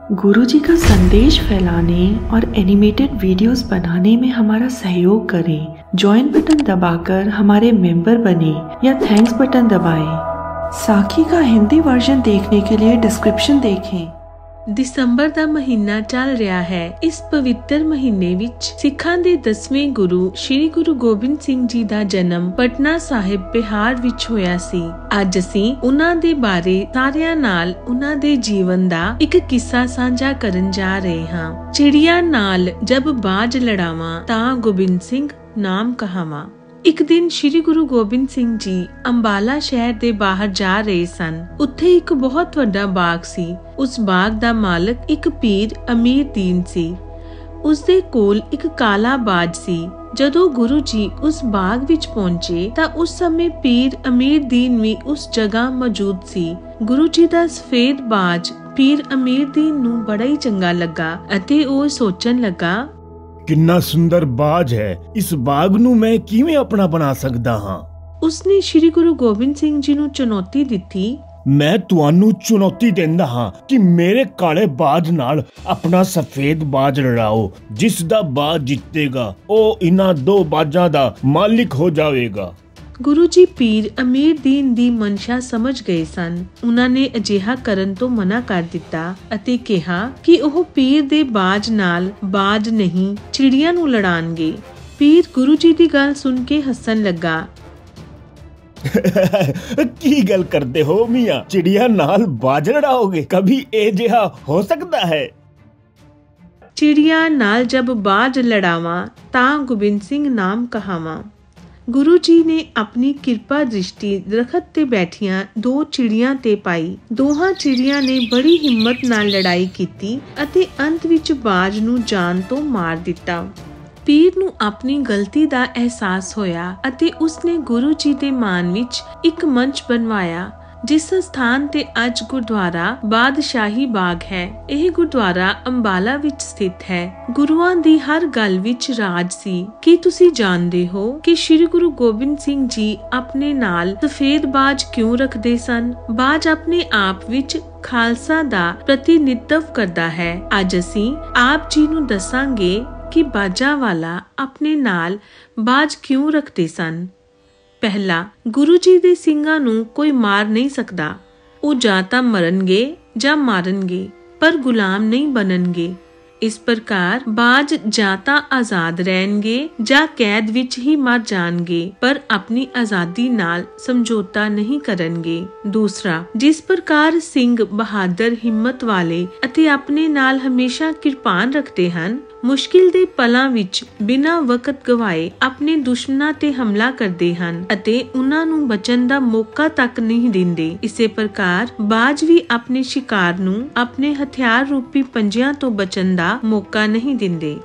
गुरु जी का संदेश फैलाने और एनिमेटेड वीडियोस बनाने में हमारा सहयोग करें। ज्वाइन बटन दबाकर हमारे मेंबर बने या थैंक्स बटन दबाएं। साखी का हिंदी वर्जन देखने के लिए डिस्क्रिप्शन देखें। ਦਸੰਬਰ ਦਾ ਮਹੀਨਾ ਚੱਲ ਰਿਹਾ ਹੈ। ਇਸ ਪਵਿੱਤਰ ਮਹੀਨੇ ਵਿੱਚ ਸਿੱਖਾਂ ਦੇ 10ਵੇਂ ਗੁਰੂ ਸ਼੍ਰੀ ਗੁਰੂ ਗੋਬਿੰਦ ਸਿੰਘ ਜੀ ਦਾ ਜਨਮ ਪਟਨਾ ਸਾਹਿਬ ਬਿਹਾਰ ਵਿੱਚ ਹੋਇਆ ਸੀ। ਅੱਜ ਅਸੀਂ ਉਹਨਾਂ ਦੇ ਬਾਰੇ ਸਾਰਿਆਂ ਨਾਲ ਉਹਨਾਂ ਦੇ ਜੀਵਨ ਦਾ ਇੱਕ ਕਿੱਸਾ ਸਾਂਝਾ ਕਰਨ ਜਾ ਰਹੇ ਹਾਂ। ਚਿੜੀਆਂ ਨਾਲ ਜਬ ਬਾਜ ਲੜਾਵਾਂ ਤਾਂ ਗੋਬਿੰਦ ਸਿੰਘ ਨਾਮ ਕਹਾਵਾਂ। ਇੱਕ ਦਿਨ ਸ਼੍ਰੀ ਗੁਰੂ ਗੋਬਿੰਦ ਸਿੰਘ ਜੀ ਅੰਬਾਲਾ ਸ਼ਹਿਰ ਦੇ ਬਾਹਰ ਜਾ ਰਹੇ ਸਨ। ਉੱਥੇ ਇੱਕ ਬਹੁਤ ਵੱਡਾ ਬਾਗ ਸੀ। ਉਸ ਬਾਗ ਦਾ ਮਾਲਕ ਇੱਕ ਪੀਰ ਅਮੀਰ ਦੀਨ ਸੀ। ਉਸਦੇ ਕੋਲ ਇੱਕ ਕਾਲਾ ਬਾਜ ਸੀ। ਜਦੋਂ ਗੁਰੂ ਜੀ ਉਸ ਬਾਗ ਵਿੱਚ ਪਹੁੰਚੇ ਤਾਂ ਉਸ ਸਮੇਂ ਪੀਰ ਅਮੀਰ ਦੀਨ ਵੀ ਉਸ ਜਗ੍ਹਾ ਮੌਜੂਦ ਸੀ। ਗੁਰੂ ਜੀ ਦਾ ਸਫੇਦ ਬਾਜ ਪੀਰ ਅਮੀਰ ਦੀਨ ਨੂੰ ਬੜਾ ਹੀ ਚੰਗਾ ਲੱਗਾ ਅਤੇ ਉਹ ਸੋਚਣ ਲੱਗਾ, ਕਿੰਨਾ ਸੁੰਦਰ ਬਾਜ ਹੈ। ਇਸ ਬਾਗ ਨੂੰ ਮੈਂ ਕਿਵੇਂ ਆਪਣਾ ਬਣਾ ਸਕਦਾ ਹਾਂ। ਉਸਨੇ ਸ਼੍ਰੀ ਗੁਰੂ ਗੋਬਿੰਦ ਸਿੰਘ ਜੀ ਨੂੰ ਚੁਣੌਤੀ ਦਿੱਤੀ। ਮੈਂ ਤੁਹਾਨੂੰ ਚੁਣੌਤੀ ਦਿੰਦਾ ਹਾਂ ਕਿ ਮੇਰੇ ਕਾਲੇ ਬਾਜ ਨਾਲ ਆਪਣਾ ਸਫੇਦ ਬਾਜ ਲੜਾਓ। ਜਿਸ ਦਾ ਬਾਜ ਜਿੱਤੇਗਾ ਉਹ ਇਹਨਾਂ ਦੋ ਬਾਜਾਂ ਦਾ ਮਾਲਿਕ ਹੋ ਜਾਵੇਗਾ। ਗੁਰੂ ਜੀ ਪੀਰ ਅਮੀਰ ਦੀਨ ਦੀ ਮਨਸ਼ਾ ਸਮਝ ਗਏ ਸਨ। ਉਹਨਾਂ ਨੇ ਅਜਿਹਾ ਕਰਨ ਤੋਂ ਮਨਾ ਕਰ ਦਿੱਤਾ ਅਤੇ ਕਿਹਾ ਕਿ ਉਹ ਪੀਰ ਦੇ ਬਾਜ ਨਾਲ ਬਾਜ ਨਹੀਂ ਚਿੜੀਆਂ ਨੂੰ ਲੜਾਣਗੇ। ਪੀਰ ਗੁਰੂ ਜੀ ਦੀ ਗੱਲ ਸੁਣ ਕੇ ਹੱਸਣ ਲੱਗਾ। ਕੀ ਗੱਲ ਕਰਦੇ ਹੋ ਮੀਆਂ, ਚਿੜੀਆਂ ਨਾਲ ਬਾਜ ਲੜਾਓਗੇ? ਕभी ਇਹ ਜਿਹਾ ਹੋ ਸਕਦਾ ਹੈ? ਚਿੜੀਆਂ ਨਾਲ ਜਬ ਬਾਜ ਲੜਾਵਾਂ ਤਾਂ ਗੋਬਿੰਦ ਸਿੰਘ ਨਾਮ ਕਹਾਵਾਂ। ਗੁਰੂ ਜੀ ਨੇ ਆਪਣੀ ਕਿਰਪਾ ਦ੍ਰਿਸ਼ਟੀ ਦਰਖਤ ਤੇ ਬੈਠੀਆਂ ਦੋ ਚਿੜੀਆਂ ਤੇ ਪਾਈ। ਦੋਹਾਂ ਚਿੜੀਆਂ ਨੇ ਬੜੀ ਹਿੰਮਤ ਨਾਲ ਲੜਾਈ ਕੀਤੀ ਅਤੇ ਅੰਤ ਵਿੱਚ ਬਾਜ ਨੂੰ ਜਾਨ ਤੋਂ ਮਾਰ ਦਿੱਤਾ। ਪੀਰ ਨੂੰ ਆਪਣੀ ਗਲਤੀ ਦਾ ਅਹਿਸਾਸ ਹੋਇਆ ਅਤੇ ਉਸਨੇ ਗੁਰੂ ਜੀ ਦੇ ਮਾਨ ਵਿੱਚ ਇੱਕ ਮੰਚ ਬਣਵਾਇਆ। ਜਿਸ ਸਥਾਨ ਤੇ ਅੱਜ ਗੁਰਦੁਆਰਾ ਬਾਦਸ਼ਾਹੀ ਬਾਗ ਹੈ। ਇਹ ਗੁਰਦੁਆਰਾ ਅੰਬਾਲਾ ਵਿੱਚ ਸਥਿਤ ਹੈ। ਗੁਰੂਆਂ ਦੀ ਹਰ ਗੱਲ ਵਿੱਚ ਰਾਜ ਸੀ। ਕੀ ਤੁਸੀਂ ਜਾਣਦੇ ਹੋ ਕਿ ਸ਼੍ਰੀ ਗੁਰੂ ਗੋਬਿੰਦ ਸਿੰਘ ਜੀ ਆਪਣੇ ਨਾਲ ਸਫੇਦ ਬਾਜ ਕਿਉਂ ਰੱਖਦੇ ਸਨ? ਬਾਜ ਆਪਣੇ ਆਪ ਵਿੱਚ ਖਾਲਸਾ ਦਾ ਪ੍ਰਤੀਨਿਧਤਵ ਕਰਦਾ ਹੈ। ਅੱਜ ਅਸੀਂ ਆਪ ਜੀ ਨੂੰ ਦੱਸਾਂਗੇ ਕਿ ਬਾਜਾਂ ਵਾਲਾ ਆਪਣੇ ਨਾਲ ਬਾਜ ਕਿਉਂ ਰੱਖਦੇ ਸਨ। ਪਹਿਲਾ, ਗੁਰੂ ਜੀ ਦੇ ਸਿੰਘਾਂ ਨੂੰ ਕੋਈ ਮਾਰ ਨਹੀਂ ਸਕਦਾ। ਉਹ ਜਾਂ ਤਾਂ ਮਰਨਗੇ ਜਾਂ ਮਾਰਨਗੇ, ਪਰ ਗੁਲਾਮ ਨਹੀਂ ਬਣਨਗੇ। ਇਸ ਪ੍ਰਕਾਰ ਬਾਜ ਜਾਂ ਤਾਂ ਆਜ਼ਾਦ ਰਹਿਣਗੇ ਜਾਂ ਕੈਦ ਵਿੱਚ ਹੀ ਮਰ ਜਾਣਗੇ, ਪਰ ਆਪਣੀ ਆਜ਼ਾਦੀ ਨਾਲ ਸਮਝੌਤਾ ਨਹੀਂ ਕਰਨਗੇ। ਦੂਸਰਾ, ਜਿਸ ਪ੍ਰਕਾਰ ਸਿੰਘ ਬਹਾਦਰ ਹਿੰਮਤ ਵਾਲੇ ਅਤੇ ਆਪਣੇ ਨਾਲ ਹਮੇਸ਼ਾ ਕਿਰਪਾਨ ਰੱਖਦੇ ਹਨ, ਮੁਸ਼ਕਿਲ ਦੇ ਪਲਾਂ ਵਿੱਚ ਬਿਨਾਂ ਵਕਤ ਗਵਾਏ ਆਪਣੇ ਦੁਸ਼ਮਣਾਂ ਤੇ ਹਮਲਾ ਕਰਦੇ ਹਨ ਅਤੇ ਉਹਨਾਂ ਨੂੰ ਬਚਣ ਦਾ ਮੌਕਾ ਤੱਕ ਨਹੀਂ ਦਿੰਦੇ। ਇਸੇ ਪ੍ਰਕਾਰ ਬਾਜ ਵੀ ਆਪਣੇ ਸ਼ਿਕਾਰ ਨੂੰ ਆਪਣੇ ਹਥਿਆਰ ਰੂਪੀ ਪੰਜਿਆਂ ਤੋਂ ਬਚਣ ਦਾ ਮੌਕਾ ਨਹੀਂ ਦਿੰਦੇ।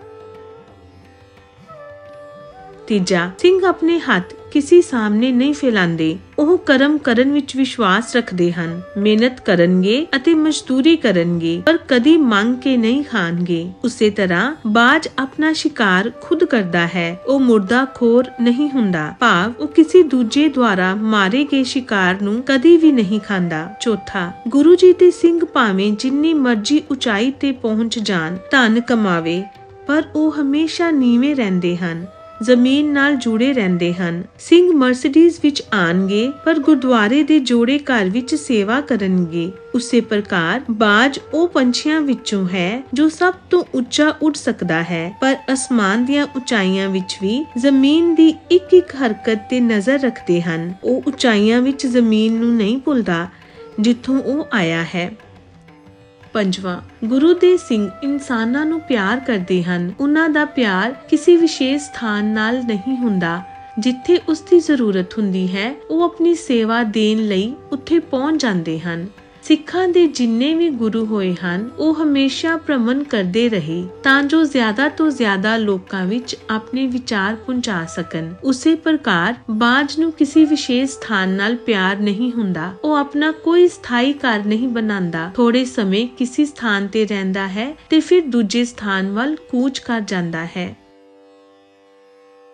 ਤੀਜਾ, ਸਿੰਘ ਆਪਣੇ ਹੱਥ ਕਿਸੇ ਸਾਹਮਣੇ ਨਹੀਂ ਫੈਲਾਉਂਦੇ। ਉਹ ਕਰਮ ਕਰਨ ਵਿੱਚ ਵਿਸ਼ਵਾਸ ਰੱਖਦੇ ਹਨ। ਮਿਹਨਤ ਕਰਨਗੇ ਅਤੇ ਮਜ਼ਦੂਰੀ ਕਰਨਗੇ, ਪਰ ਕਦੀ ਮੰਗ ਕੇ ਨਹੀਂ ਖਾਣਗੇ। ਉਸੇ ਤਰ੍ਹਾਂ ਬਾਜ ਆਪਣਾ ਸ਼ਿਕਾਰ ਖੁਦ ਕਰਦਾ ਹੈ। ਉਹ ਮੁਰਦਾਖੋਰ ਨਹੀਂ ਹੁੰਦਾ, ਭਾਵ ਉਹ ਕਿਸੇ ਦੂਜੇ ਦੁਆਰਾ ਮਾਰੇ ਗਏ ਸ਼ਿਕਾਰ ਨੂੰ ਕਦੀ ਵੀ ਨਹੀਂ ਖਾਂਦਾ। ਚੌਥਾ, ਗੁਰੂ ਜੀ ਦੇ ਸਿੰਘ ਭਾਵੇਂ ਜਿੰਨੀ ਮਰਜ਼ੀ ਉਚਾਈ ਤੇ ਪਹੁੰਚ ਜਾਣ, ਧਨ ਕਮਾਵੇ, ਪਰ ਉਹ ਹਮੇਸ਼ਾ ਨੀਵੇਂ ਰਹਿੰਦੇ ਹਨ, ਜ਼ਮੀਨ ਨਾਲ ਜੁੜੇ ਰਹਿੰਦੇ ਹਨ। ਸਿੰਘ ਮਰਸੀਡੀਜ਼ ਵਿੱਚ ਆਣਗੇ, ਪਰ ਗੁਰਦੁਆਰੇ ਦੇ ਜੋੜੇ ਘਰ ਵਿੱਚ ਸੇਵਾ ਕਰਨਗੇ। ਉਸੇ ਪ੍ਰਕਾਰ ਬਾਜ ਉਹ ਪੰਛੀਆਂ ਵਿੱਚੋਂ ਹੈ ਜੋ ਸਭ ਤੋਂ ਉੱਚਾ ਉੱਡ ਸਕਦਾ ਹੈ, ਪਰ ਅਸਮਾਨ ਦੀਆਂ ਉਚਾਈਆਂ ਵਿੱਚ ਵੀ ਜ਼ਮੀਨ ਦੀ ਇੱਕ ਇੱਕ ਹਰਕਤ ਤੇ ਨਜ਼ਰ ਰੱਖਦੇ ਹਨ। ਉਹ ਉਚਾਈਆਂ ਵਿੱਚ ਜ਼ਮੀਨ ਨੂੰ ਨਹੀਂ ਭੁੱਲਦਾ ਜਿੱਥੋਂ ਉਹ ਆਇਆ ਹੈ। ਪੰਜਵਾਂ, ਗੁਰੂ ਦੇ ਸਿੰਘ ਇਨਸਾਨਾਂ ਨੂੰ ਪਿਆਰ ਕਰਦੇ ਹਨ। ਉਹਨਾਂ ਦਾ ਪਿਆਰ ਕਿਸੇ ਵਿਸ਼ੇਸ਼ ਸਥਾਨ ਨਾਲ ਨਹੀਂ ਹੁੰਦਾ। ਜਿੱਥੇ ਉਸ ਦੀ ਜ਼ਰੂਰਤ ਹੁੰਦੀ ਹੈ, ਉਹ ਆਪਣੀ ਸੇਵਾ ਦੇਣ ਲਈ ਉੱਥੇ ਪਹੁੰਚ ਜਾਂਦੇ ਹਨ। ਸਿੱਖਾਂ ਦੇ ਜਿੰਨੇ ਵੀ ਗੁਰੂ ਹੋਏ ਹਨ, ਉਹ ਹਮੇਸ਼ਾ ਭ੍ਰਮਣ ਕਰਦੇ ਰਹੇ ਤਾਂ ਜੋ ਜ਼ਿਆਦਾ ਤੋਂ ਜ਼ਿਆਦਾ ਲੋਕਾਂ ਵਿੱਚ ਆਪਣੇ ਵਿਚਾਰ ਪਹੁੰਚਾ ਸਕਣ। ਉਸੇ ਪ੍ਰਕਾਰ ਬਾਜ ਨੂੰ ਕਿਸੇ ਵਿਸ਼ੇਸ਼ ਸਥਾਨ ਨਾਲ ਪਿਆਰ ਨਹੀਂ ਹੁੰਦਾ। ਉਹ ਆਪਣਾ ਕੋਈ ਸਥਾਈ ਘਰ ਨਹੀਂ ਬਣਾਉਂਦਾ। ਥੋੜੇ ਸਮੇਂ ਕਿਸੇ ਸਥਾਨ ਤੇ ਰਹਿੰਦਾ ਹੈ ਤੇ ਫਿਰ ਦੂਜੇ ਸਥਾਨ ਵੱਲ ਕੂਚ ਕਰ ਜਾਂਦਾ ਹੈ।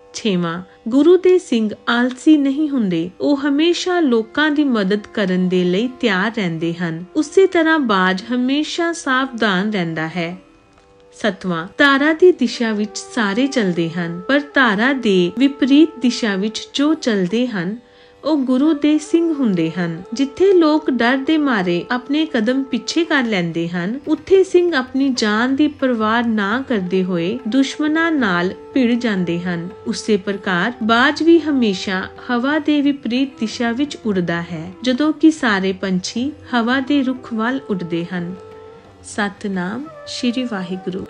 ਛੇਵਾਂ, ਗੁਰੂ ਦੇ ਸਿੰਘ ਆਲਸੀ ਨਹੀਂ ਹੁੰਦੇ, ਉਹ ਹਮੇਸ਼ਾ ਲੋਕਾਂ ਦੀ ਮਦਦ ਕਰਨ ਦੇ ਲਈ ਤਿਆਰ ਰਹਿੰਦੇ ਹਨ। ਉਸੇ ਤਰ੍ਹਾਂ ਬਾਜ ਹਮੇਸ਼ਾ ਸਾਵਧਾਨ ਰਹਿੰਦਾ ਹੈ। ਸੱਤਵਾਂ, ਤਾਰਾ ਦੀ ਦਿਸ਼ਾ ਵਿੱਚ ਸਾਰੇ ਚੱਲਦੇ ਹਨ, ਪਰ ਤਾਰਾ ਦੇ ਵਿਪਰੀਤ ਦਿਸ਼ਾ ਵਿੱਚ ਜੋ ਚੱਲਦੇ ਹਨ ਉਹ ਗੁਰੂ ਦੇ ਸਿੰਘ ਹੁੰਦੇ ਹਨ। ਜਿੱਥੇ ਲੋਕ ਡਰ ਦੇ ਮਾਰੇ ਆਪਣੇ ਕਦਮ ਪਿੱਛੇ ਕਰ ਲੈਂਦੇ ਹਨ, ਉੱਥੇ ਸਿੰਘ ਆਪਣੀ ਜਾਨ ਦੀ ਪਰਵਾਹ ਨਾ ਕਰਦੇ ਹੋਏ ਦੁਸ਼ਮਣਾਂ ਨਾਲ ਭਿੜ ਜਾਂਦੇ ਹਨ। ਉਸੇ ਪ੍ਰਕਾਰ ਬਾਜ ਵੀ ਹਮੇਸ਼ਾ ਹਵਾ ਦੇ ਵਿਪਰੀਤ ਦਿਸ਼ਾ ਵਿੱਚ ਉੱਡਦਾ ਹੈ, ਜਦੋਂ ਕਿ ਸਾਰੇ ਪੰਛੀ ਹਵਾ ਦੇ ਰੁਖ ਵੱਲ ਉੱਡਦੇ ਹਨ। ਸਤਿਨਾਮ ਸ਼੍ਰੀ ਵਾਹਿਗੁਰੂ।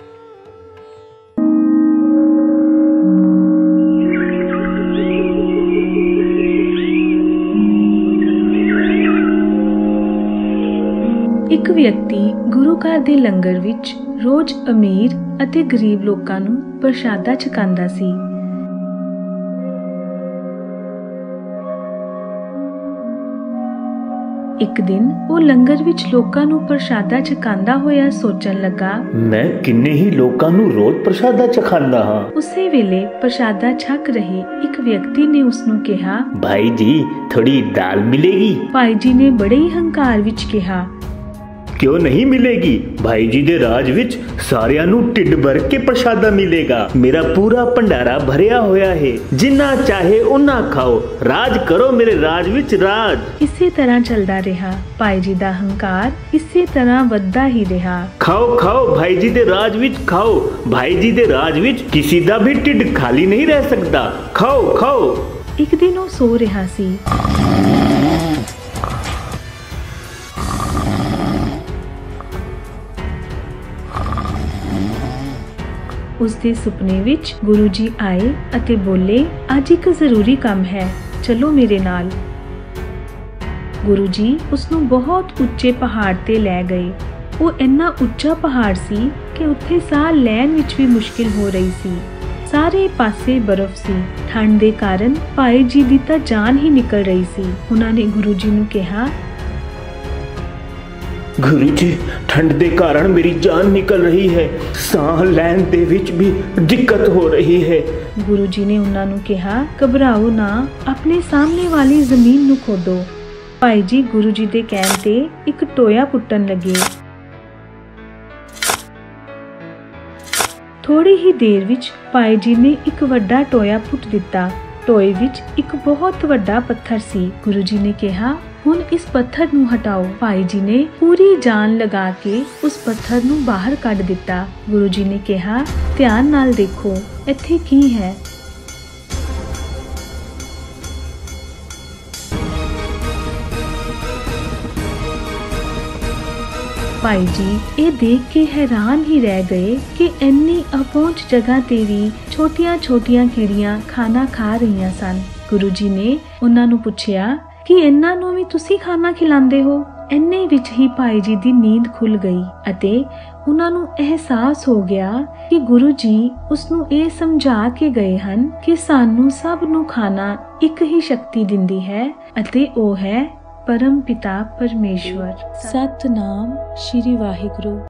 ਇੱਕ ਵਿਅਕਤੀ ਗੁਰੂ ਘਰ ਦੇ ਲੰਗਰ ਵਿੱਚ ਰੋਜ਼ ਅਮੀਰ ਅਤੇ ਗਰੀਬ ਲੋਕਾਂ ਨੂੰ ਪ੍ਰਸ਼ਾਦਾ ਛਕਾਉਂਦਾ ਸੀ। ਇੱਕ ਦਿਨ ਉਹ ਲੰਗਰ ਵਿੱਚ ਲੋਕਾਂ ਨੂੰ ਪ੍ਰਸ਼ਾਦਾ ਛਕਾਉਂਦਾ ਹੋਇਆ ਸੋਚਣ ਲੱਗਾ, ਮੈਂ ਕਿੰਨੇ ਹੀ ਲੋਕਾਂ ਨੂੰ ਰੋਜ਼ ਪ੍ਰਸ਼ਾਦਾ ਛਕਾਉਂਦਾ ਹਾਂ। ਉਸੇ ਵੇਲੇ ਪ੍ਰਸ਼ਾਦਾ ਛਕ ਰਹੇ ਇੱਕ ਵਿਅਕਤੀ ਨੇ ਉਸ ਨੂੰ ਕਿਹਾ, ਭਾਈ ਜੀ ਥੋੜੀ ਦਾਲ ਮਿਲੇਗੀ? ਭਾਈ ਜੀ ਨੇ ਬੜੇ ਹੀ ਹੰਕਾਰ ਵਿੱਚ ਕਿਹਾ, ਕਿਉਂ ਨਹੀਂ ਮਿਲੇਗੀ? ਭਾਈ ਜੀ ਦੇ ਰਾਜ ਵਿੱਚ ਸਾਰਿਆਂ ਨੂੰ ਢਿੱਡ ਭਰ ਕੇ ਪ੍ਰਸ਼ਾਦਾ ਮਿਲੇਗਾ। ਮੇਰਾ ਪੂਰਾ ਭੰਡਾਰਾ ਭਰਿਆ ਹੋਇਆ ਹੈ, ਜਿੰਨਾ ਚਾਹੇ ਉਨਾ ਖਾਓ, ਰਾਜ ਕਰੋ ਮੇਰੇ ਰਾਜ ਵਿੱਚ ਰਾਜ। ਇਸੇ ਤਰ੍ਹਾਂ ਚੱਲਦਾ ਰਿਹਾ। ਭਾਈ ਜੀ ਦਾ ਹੰਕਾਰ ਇਸੇ ਤਰ੍ਹਾਂ ਵੱਧਦਾ ਹੀ ਰਿਹਾ। ਖਾਓ ਖਾਓ, ਭਾਈ ਜੀ ਦੇ ਰਾਜ ਵਿੱਚ ਖਾਓ। ਭਾਈ ਜੀ ਦੇ ਰਾਜ ਵਿੱਚ ਕਿਸੇ ਦਾ ਵੀ ਢਿੱਡ ਖਾਲੀ ਨਹੀਂ ਰਹਿ ਸਕਦਾ। ਖਾਓ ਖਾਓ। ਇੱਕ ਦਿਨ ਉਹ ਸੋ ਰਿਹਾ ਸੀ। ਉਸ ਦੇ ਸੁਪਨੇ ਵਿੱਚ ਗੁਰੂ ਜੀ ਆਏ ਅਤੇ ਬੋਲੇ, ਅੱਜ ਇੱਕ ਜ਼ਰੂਰੀ ਕੰਮ ਹੈ, ਚਲੋ ਮੇਰੇ ਨਾਲ। ਗੁਰੂ ਜੀ ਉਸ ਨੂੰ ਬਹੁਤ ਉੱਚੇ ਪਹਾੜ ਤੇ ਲੈ ਗਏ। ਉਹ ਇੰਨਾ ਉੱਚਾ ਪਹਾੜ ਸੀ ਕਿ ਉੱਥੇ ਸਾਹ ਲੈਣ ਵਿੱਚ ਵੀ ਮੁਸ਼ਕਿਲ ਹੋ ਰਹੀ ਸੀ। ਸਾਰੇ ਪਾਸੇ ਬਰਫ਼ ਸੀ। ਠੰਡ ਦੇ ਕਾਰਨ ਭਾਈ ਜੀ ਦੀ ਤਾਂ ਜਾਨ ਹੀ ਨਿਕਲ ਰਹੀ ਸੀ। ਉਹਨਾਂ ਨੇ ਗੁਰੂ ਜੀ ਨੂੰ ਕਿਹਾ, ਗੁਰੂ ਜੀ ਠੰਡ ਦੇ ਕਾਰਨ ਮੇਰੀ ਜਾਨ ਨਿਕਲ ਰਹੀ ਹੈ, ਸਾਹ ਲੈਣ ਦੇ ਵਿੱਚ ਵੀ ਦਿੱਕਤ ਹੋ ਰਹੀ ਹੈ। ਗੁਰੂ ਜੀ ਨੇ ਉਹਨਾਂ ਨੂੰ ਕਿਹਾ, ਘਬਰਾਓ ਨਾ, ਆਪਣੇ ਸਾਹਮਣੇ ਵਾਲੀ ਜ਼ਮੀਨ ਨੂੰ ਖੋਦੋ। ਭਾਈ ਜੀ ਗੁਰੂ ਜੀ ਦੇ ਕਹਿਣ ਤੇ ਇੱਕ ਟੋਇਆ ਪੁੱਟਣ ਲੱਗੇ। ਥੋੜੀ ਹੀ ਦੇਰ ਵਿੱਚ ਭਾਈ ਜੀ ਨੇ ਇੱਕ ਵੱਡਾ ਟੋਇਆ ਪੁੱਟ ਦਿੱਤਾ। ਟੋਏ ਵਿੱਚ ਇੱਕ ਬਹੁਤ ਵੱਡਾ ਪੱਥਰ ਸੀ। ਗੁਰੂ ਜੀ ਨੇ ਕਿਹਾ, ਹੁਣ ਇਸ ਪੱਥਰ ਨੂੰ ਹਟਾਓ। ਭਾਈ ਜੀ ਨੇ ਪੂਰੀ ਜਾਨ ਲਗਾ ਕੇ ਉਸ ਪੱਥਰ ਨੂੰ ਬਾਹਰ ਕੱਢ ਦਿੱਤਾ। ਗੁਰੂ ਜੀ ਨੇ ਕਿਹਾ, ਧਿਆਨ ਨਾਲ ਦੇਖੋ, ਇੱਥੇ ਕੀ ਹੈ। ਭਾਈ ਜੀ ਇਹ ਦੇਖ ਕੇ ਹੈਰਾਨ ਹੀ ਰਹਿ ਗਏ ਕਿ ਇੰਨੀ ਅਪਹੁੰਚ ਜਗ੍ਹਾ ਤੇ ਵੀ ਛੋਟੀਆਂ-ਛੋਟੀਆਂ ਕੀੜੀਆਂ ਖਾਣਾ ਖਾ ਰਹੀਆਂ ਸਨ। ਗੁਰੂ ਜੀ ਨੇ ਉਹਨਾਂ ਨੂੰ ਪੁੱਛਿਆ ਕਿ ਇਹਨਾਂ ਨੂੰ ਵੀ ਤੁਸੀਂ ਖਾਣਾ ਖਿਲਾਉਂਦੇ ਹੋ? ਇੰਨੇ ਵਿੱਚ ਹੀ ਭਾਈ ਜੀ ਦੀ ਨੀਂਦ ਖੁੱਲ ਗਈ ਅਤੇ ਉਹਨਾਂ ਨੂੰ ਅਹਿਸਾਸ ਹੋ ਗਿਆ ਕਿ ਗੁਰੂ ਜੀ ਉਸ ਨੂੰ ਇਹ ਸਮਝਾ ਕੇ ਗਏ ਹਨ ਕਿ ਸਾਨੂੰ ਸਭ ਨੂੰ ਖਾਣਾ ਇੱਕ ਹੀ ਸ਼ਕਤੀ ਦਿੰਦੀ ਹੈ ਅਤੇ ਉਹ ਹੈ ਪਰਮ ਪਿਤਾ ਪਰਮੇਸ਼ਵਰ। ਸਤਿਨਾਮ ਸ਼੍ਰੀ ਵਾਹਿਗੁਰੂ।